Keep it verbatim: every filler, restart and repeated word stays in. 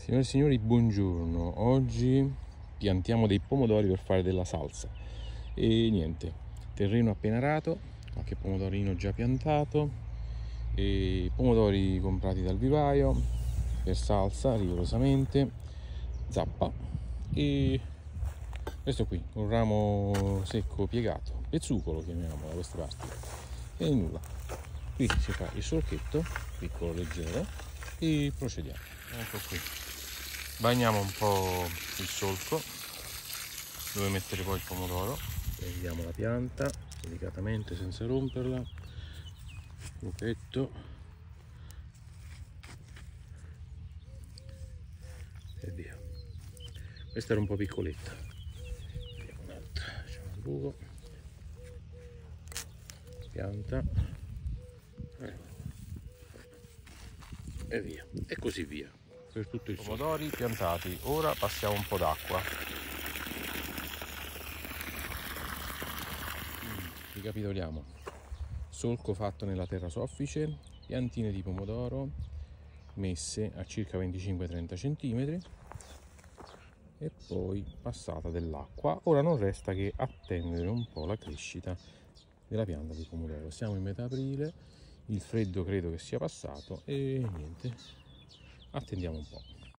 Signore e signori, buongiorno. Oggi piantiamo dei pomodori per fare della salsa. E niente, terreno appena arato, qualche pomodorino già piantato, e pomodori comprati dal vivaio per salsa rigorosamente, zappa, e questo qui, un ramo secco piegato, pezzucolo chiamiamolo da queste parti. E nulla, qui si fa il solchetto piccolo leggero e procediamo. Ecco qui, bagniamo un po' il solco dove mettere poi il pomodoro, prendiamo la pianta delicatamente senza romperla, buchetto e via. Questa era un po' piccoletta, vediamo un'altra, facciamo un buco, pianta e via, e così via per tutto il pomodori piantati. Ora passiamo un po' d'acqua. Ricapitoliamo: solco fatto nella terra soffice, piantine di pomodoro messe a circa venticinque trenta centimetri e poi passata dell'acqua. Ora non resta che attendere un po' la crescita della pianta di pomodoro. Siamo in metà aprile, il freddo credo che sia passato e niente, attendiamo un po'.